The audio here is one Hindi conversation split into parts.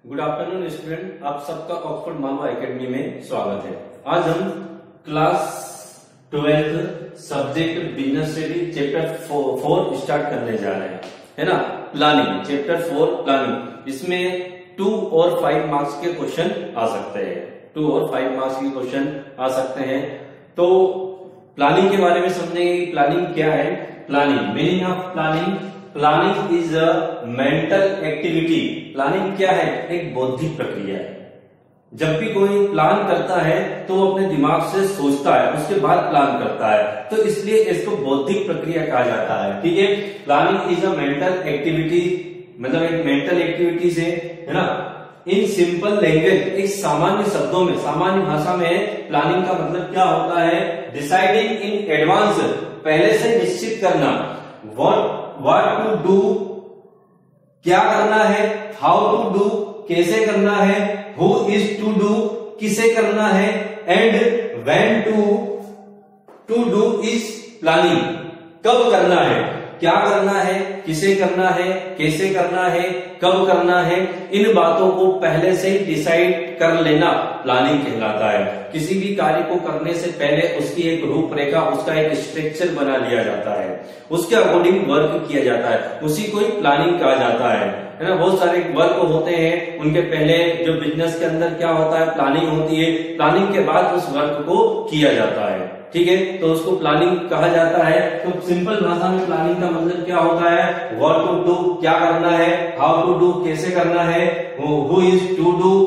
गुड आफ्टरनून स्टूडेंट, आप सबका ऑक्सफोर्ड मालवा एकेडमी में स्वागत है। आज हम class 12th subject business study chapter 4 start करने जा रहे हैं, है ना। Planning, chapter 4 planning. इसमें 2 और 5 मार्क्स के क्वेश्चन आ सकते हैं। 2 और 5 मार्क्स के क्वेश्चन आ सकते हैं। तो प्लानिंग के बारे में समझेंगे कि प्लानिंग क्या है। Planning, meaning of planning. Planning is a mental activity. Planning क्या है? एक बौद्धिक प्रक्रिया है। जब भी कोई प्लान करता है तो वो अपने दिमाग से सोचता है, उसके बाद प्लान करता है, तो इसलिए इसको बौद्धिक प्रक्रिया कहा जाता है। ठीक है। Planning is a mental activity, मतलब एक मेंटल एक्टिविटी से, है ना। इन सिंपल लैंग्वेज, एक सामान्य शब्दों में, सामान्य भाषा में प्लानिंग का मतलब क्या होता है? डिसाइडिंग इन एडवांस, पहले से निश्चित करना। व्हाट टू डू, क्या करना है। हाउ टू डू, कैसे करना है। हु इज टू डू, किसे करना है। And when to do is planning, कब करना है, क्या करना है, किसे करना है, कैसे करना है, कब करना है। इन बातों को पहले से ही डिसाइड कर लेना प्लानिंग कहलाता है। किसी भी कार्य को करने से पहले उसकी एक रूपरेखा, उसका एक स्ट्रक्चर बना लिया जाता है, उसके अकॉर्डिंग वर्क किया जाता है, उसी को ही प्लानिंग कहा जाता है ना। बहुत सारे वर्क होते हैं, उनके पहले जो बिजनेस के अंदर क्या होता है, प्लानिंग होती है। प्लानिंग के बाद उस वर्क को किया जाता है। ठीक है, तो उसको प्लानिंग कहा जाता है। तो सिंपल भाषा में प्लानिंग का मतलब क्या होता है? व्हाट टू डू, क्या करना है। हाउ टू डू, कैसे करना है। Who is to do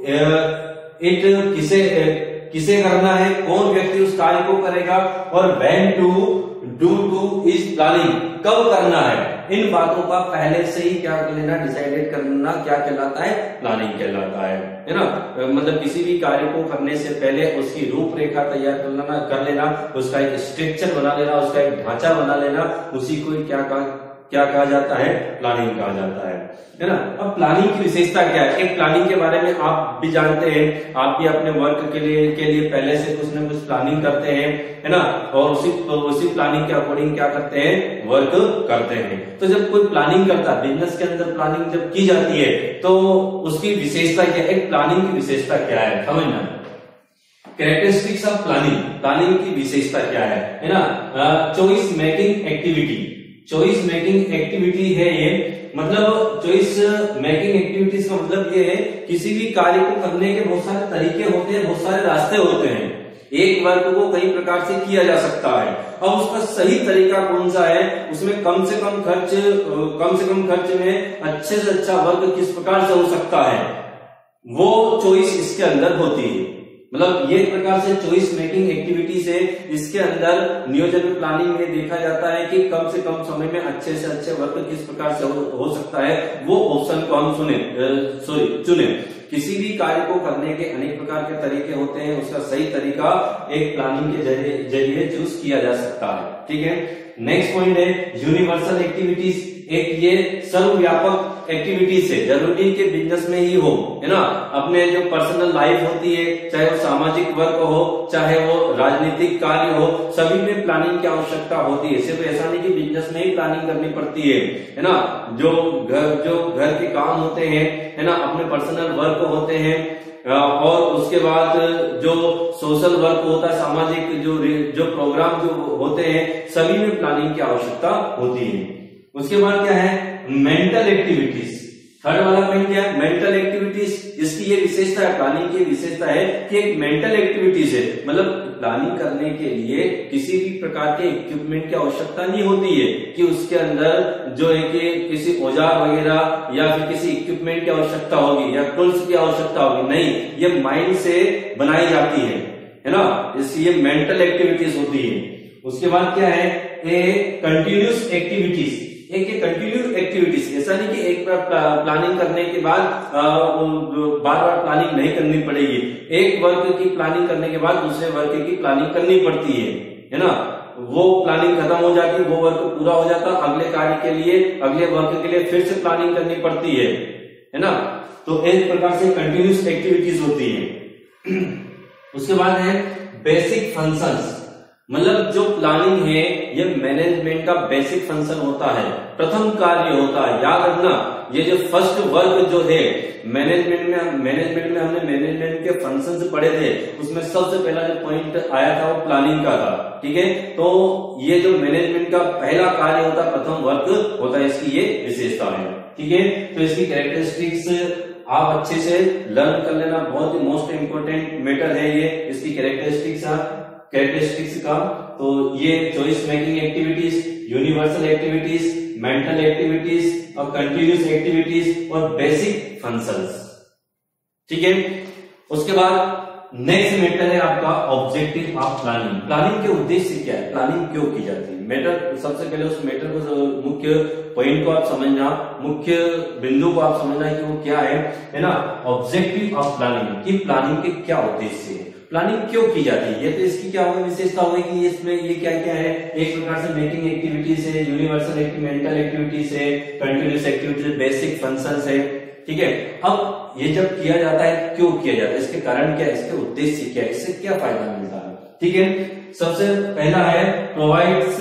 it, किसे करना है, कौन व्यक्ति उस कार्य को करेगा। और when to do is planning, कब करना है। इन बातों का पहले से ही क्या कर लेना, डिसाइडेड करना, क्या कहलाता है? प्लानिंग कहलाता है ना। मतलब किसी भी कार्य को करने से पहले उसकी रूपरेखा तैयार कर लेना, उसका एक स्ट्रक्चर बना लेना, उसका एक ढांचा बना लेना, उसी को क्या कहा जाता है? प्लानिंग कहा जाता है ना। अब प्लानिंग की विशेषता क्या है? एक प्लानिंग के बारे में आप भी जानते हैं, आप भी अपने वर्क के लिए पहले से कुछ न कुछ प्लानिंग करते हैं, है ना। और उसी प्लानिंग के अकॉर्डिंग क्या करते हैं? वर्क करते हैं। तो जब कोई प्लानिंग करता है, बिजनेस के अंदर प्लानिंग जब की जाती है, तो उसकी विशेषता क्या है? एक प्लानिंग की विशेषता क्या है, समझना। कैरेक्टरिस्टिक्स ऑफ प्लानिंग, प्लानिंग की विशेषता क्या है ना। Choice making activity, choice making activity है ये। मतलब चॉइस मेकिंग एक्टिविटीज का मतलब ये है, किसी भी कार्य को करने के बहुत सारे तरीके होते हैं, बहुत सारे रास्ते होते हैं। एक वर्क को कई प्रकार से किया जा सकता है। अब उसका सही तरीका कौन सा है, उसमें कम से कम खर्च में अच्छे से अच्छा वर्क किस प्रकार से हो सकता है, वो चॉइस इसके अंदर होती है। मतलब ये प्रकार से चॉइस मेकिंग एक्टिविटीज है। इसके अंदर नियोजन प्लानिंग में देखा जाता है कि कम से कम समय में अच्छे से अच्छे वर्क किस प्रकार से हो सकता है, वो ऑप्शन को हम चुने। किसी भी कार्य को करने के अनेक प्रकार के तरीके होते हैं, उसका सही तरीका एक प्लानिंग के जरिए चूज किया जा सकता है। ठीक है। नेक्स्ट पॉइंट है यूनिवर्सल एक्टिविटीज। एक ये सर्वव्यापक एक्टिविटीज है, जरूरी के बिजनेस में ही हो, है ना। अपने जो पर्सनल लाइफ होती है, चाहे वो सामाजिक वर्क हो, चाहे वो राजनीतिक कार्य हो, सभी में प्लानिंग की आवश्यकता होती है। सिर्फ ऐसा नहीं कि बिजनेस में ही प्लानिंग करनी पड़ती है ना। जो घर के काम होते हैं, है ना, अपने पर्सनल वर्क होते हैं, और उसके बाद जो सोशल वर्क होता है, सामाजिक जो प्रोग्राम जो होते हैं, सभी में प्लानिंग की आवश्यकता होती है। उसके बाद क्या है? Mental activities. थर्ड वाला पॉइंट क्या है? Mental activities. इसकी ये विशेषता है, प्लानिंग की विशेषता है कि एक मेंटल एक्टिविटीज है। मतलब प्लानिंग करने के लिए किसी भी प्रकार के इक्विपमेंट की आवश्यकता नहीं होती है कि उसके अंदर जो है कि किसी औजार वगैरह या फिर किसी इक्विपमेंट की आवश्यकता होगी या टूल्स की आवश्यकता होगी। नहीं, ये माइंड से बनाई जाती है ना। इसलिए मेंटल एक्टिविटीज होती है। उसके बाद क्या है? Continuous activities. एक कंटिन्यू एक्टिविटीज, ऐसा नहीं कि एक बार प्लानिंग करने के बाद बार प्लानिंग नहीं करनी पड़ेगी। एक वर्क की प्लानिंग करने के बाद दूसरे वर्क की प्लानिंग करनी पड़ती है ना। वो प्लानिंग खत्म हो जाती, वो वर्क पूरा हो जाता, अगले कार्य के लिए, अगले वर्क के लिए फिर से प्लानिंग करनी पड़ती है ना। तो इस प्रकार से कंटिन्यूस एक्टिविटीज होती है। उसके बाद है बेसिक फंक्शंस। मतलब जो प्लानिंग है ये मैनेजमेंट का बेसिक फंक्शन होता है, प्रथम कार्य होता है। याद रखना, ये जो फर्स्ट वर्क जो है मैनेजमेंट में हमने मैनेजमेंट के फंक्शंस पढ़े थे, उसमें सबसे पहला जो पॉइंट आया था वो प्लानिंग का था। ठीक है, तो ये जो मैनेजमेंट का पहला कार्य होता है, प्रथम वर्क होता है, इसकी ये विशेषता है। ठीक है, तो इसकी कैरेक्टरिस्टिक्स आप अच्छे से लर्न कर लेना, बहुत ही मोस्ट इंपोर्टेंट मैटर है ये, इसकी कैरेक्टरिस्टिक्स का। तो ये choice making activities, universal activities, mental activities और कंटिन्यूस एक्टिविटीज और बेसिक फंक्शंस। ठीक है, उसके बाद नेक्स्ट मैटर है आपका ऑब्जेक्टिव ऑफ प्लानिंग। प्लानिंग के उद्देश्य क्या है, प्लानिंग क्यों की जाती है, मैटर सबसे पहले उस मैटर को, मुख्य पॉइंट को आप समझना, मुख्य बिंदु को आप समझना कि वो क्या है ना। ऑब्जेक्टिव ऑफ प्लानिंग की प्लानिंग के क्या उद्देश्य है, प्लानिंग क्यों की जाती है, ये तो इसकी क्या होगी विशेषता होगी कि इसमें ये क्या क्या है, एक प्रकार से मेकिंग एक्टिविटीज है, यूनिवर्सल मेंटल एक्टिविटीज है, कंटिन्यूस एक्टिविटीज, बेसिक फंक्शंस है। ठीक है, अब ये जब किया जाता है क्यों किया जाता है, इसके कारण क्या है, इसके उद्देश्य क्या है, इससे क्या फायदा मिलता है। ठीक है, सबसे पहला है प्रोवाइड्स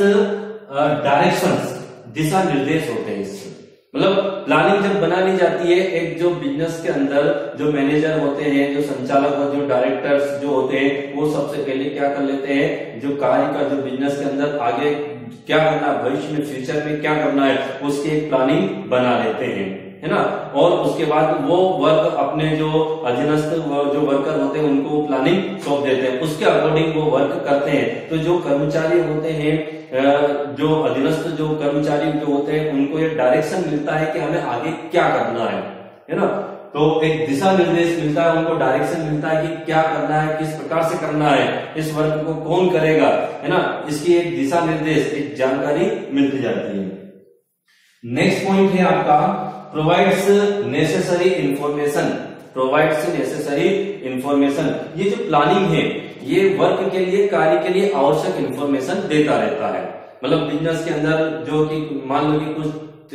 डायरेक्शंस, दिशा निर्देश होते हैं इससे। मतलब प्लानिंग जब बना ली जाती है, एक जो बिजनेस के अंदर जो मैनेजर होते हैं, जो संचालक और जो डायरेक्टर्स जो होते हैं, वो सबसे पहले क्या कर लेते हैं, जो कार्य का जो बिजनेस के अंदर आगे क्या करना है, भविष्य में फ्यूचर में क्या करना है, उसकी एक प्लानिंग बना लेते हैं, है ना। और उसके बाद वो वर्क अपने जो अधीनस्थ जो वर्कर होते हैं उनको प्लानिंग सौंप देते हैं, उसके अकॉर्डिंग वो वर्क करते हैं। तो जो कर्मचारी होते हैं, जो अधीनस्थ जो कर्मचारी जो होते हैं, उनको ये डायरेक्शन मिलता है कि हमें आगे क्या करना है ना। तो एक दिशा निर्देश मिलता है उनको, डायरेक्शन मिलता है कि क्या करना है, किस प्रकार से करना है, इस वर्क को कौन करेगा, है ना। इसकी एक दिशा निर्देश, एक जानकारी मिलती जाती है। नेक्स्ट पॉइंट है आपका provides necessary information. Provides necessary information, ये जो प्लानिंग है ये वर्क के लिए, कार्य के लिए आवश्यक इंफॉर्मेशन देता रहता है। मतलब बिजनेस के अंदर जो कि मान लो कि कुछ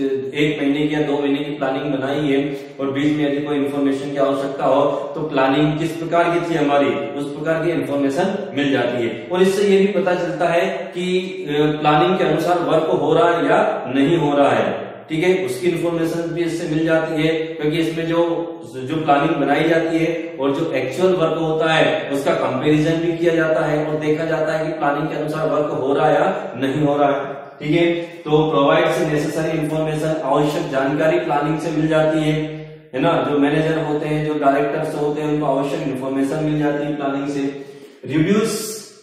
1 महीने की या 2 महीने की प्लानिंग बनाई है और बीच में यदि कोई इन्फॉर्मेशन की आवश्यकता हो तो प्लानिंग किस प्रकार की थी हमारी, उस प्रकार की इन्फॉर्मेशन मिल जाती है। और इससे ये भी पता चलता है कि प्लानिंग के अनुसार वर्क हो रहा है या नहीं हो रहा है। ठीक है, उसकी इन्फॉर्मेशन भी इससे मिल जाती है, क्योंकि इसमें जो प्लानिंग बनाई जाती है और जो एक्चुअल वर्क होता है उसका कंपैरिजन भी किया जाता है और देखा जाता है कि प्लानिंग के अनुसार वर्क हो रहा है या नहीं हो रहा है। ठीक है, तो प्रोवाइड्स नेसेसरी इंफॉर्मेशन, आवश्यक जानकारी प्लानिंग से मिल जाती है ना। जो मैनेजर होते हैं, जो डायरेक्टर्स होते हैं, उनको आवश्यक इंफॉर्मेशन मिल जाती है प्लानिंग से। रिड्यूस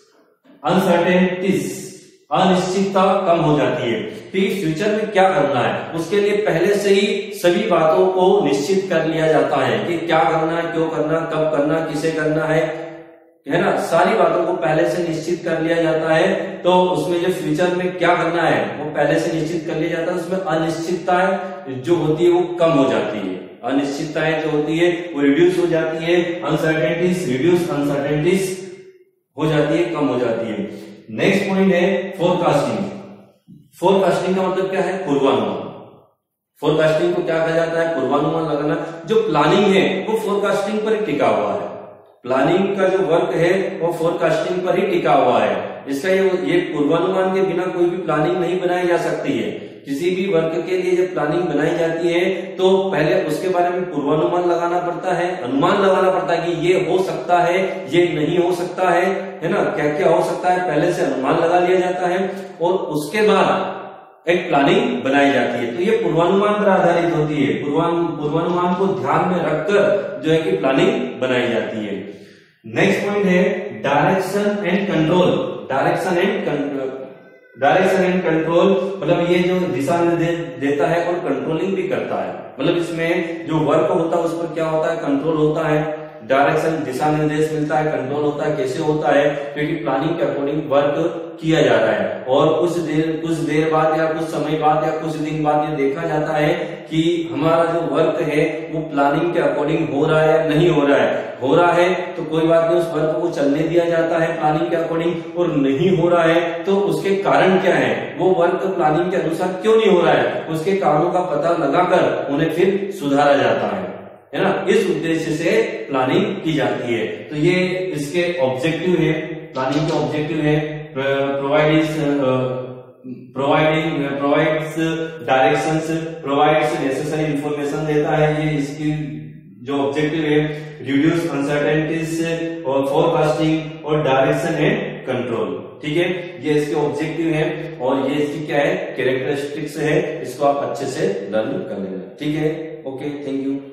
अनसर्टेनिटीज, अनिश्चितता कम हो जाती है कि फ्यूचर में क्या करना है, उसके लिए पहले से ही सभी बातों को निश्चित कर लिया जाता है कि क्या करना है, क्यों करना, कब करना, किसे करना है ना। सारी बातों को पहले से निश्चित कर लिया जाता है, तो उसमें जो फ्यूचर में क्या करना है वो पहले से निश्चित कर लिया जाता है। उसमें अनिश्चितताएं जो होती है वो कम हो जाती है, अनिश्चितताएं जो होती है वो रिड्यूस हो जाती है, अनसर्टेनिटीज रिड्यूस, अनसर्टेनिटीज हो जाती है, कम हो जाती है। नेक्स्ट पॉइंट है फोरकास्टिंग। फोरकास्टिंग का मतलब क्या है, पूर्वानुमान। फोरकास्टिंग को क्या कहा जाता है, पूर्वानुमान लगाना। जो प्लानिंग है वो फोरकास्टिंग पर ही टिका हुआ है, प्लानिंग का जो वर्क है वो फोरकास्टिंग पर ही टिका हुआ है। इसका ये पूर्वानुमान के बिना कोई भी प्लानिंग नहीं बनाई जा सकती है। किसी भी वर्क के लिए जब प्लानिंग बनाई जाती है तो पहले उसके बारे में पूर्वानुमान लगाना पड़ता है, अनुमान लगाना पड़ता है कि ये हो सकता है, ये नहीं हो सकता है ना, क्या क्या हो सकता है, पहले से अनुमान लगा लिया जाता है और उसके बाद एक प्लानिंग बनाई जाती है। तो ये पूर्वानुमान पर आधारित होती है, पूर्वानुमान को ध्यान में रखकर जो है कि प्लानिंग बनाई जाती है। नेक्स्ट पॉइंट है direction and control. Direction and control मतलब ये जो दिशा निर्देश देता है और कंट्रोलिंग भी करता है। मतलब इसमें जो वर्क होता है उस पर क्या होता है, कंट्रोल होता है। डायरेक्शन दिशा निर्देश मिलता है, कंट्रोल होता है। कैसे होता है, क्योंकि प्लानिंग के अकॉर्डिंग वर्क किया जाता है और कुछ देर बाद या कुछ समय बाद या कुछ दिन बाद ये देखा जाता है कि हमारा जो वर्क है वो प्लानिंग के अकॉर्डिंग हो रहा है या नहीं हो रहा है। हो रहा है तो कोई बात नहीं, उस वर्क को चलने दिया जाता है प्लानिंग के अकॉर्डिंग, और नहीं हो रहा है तो उसके कारण क्या है, वो वर्क प्लानिंग के अनुसार क्यों नहीं हो रहा है, उसके कारणों का पता लगाकर उन्हें फिर सुधारा जाता है ना। इस उद्देश्य से प्लानिंग की जाती है। तो ये इसके ऑब्जेक्टिव है, प्लानिंग के ऑब्जेक्टिव है, provides directions, provides necessary information देता है। ये इसकी जो ऑब्जेक्टिव है रिड्यूस अनसर्टेनिटीज और फोरकास्टिंग और डायरेक्शन एंड कंट्रोल। ठीक है, ये इसके ऑब्जेक्टिव है और ये इसकी क्या है कैरेक्टरिस्टिक्स है। इसको आप अच्छे से लर्न कर लेना। ठीक है, ओके, थैंक यू।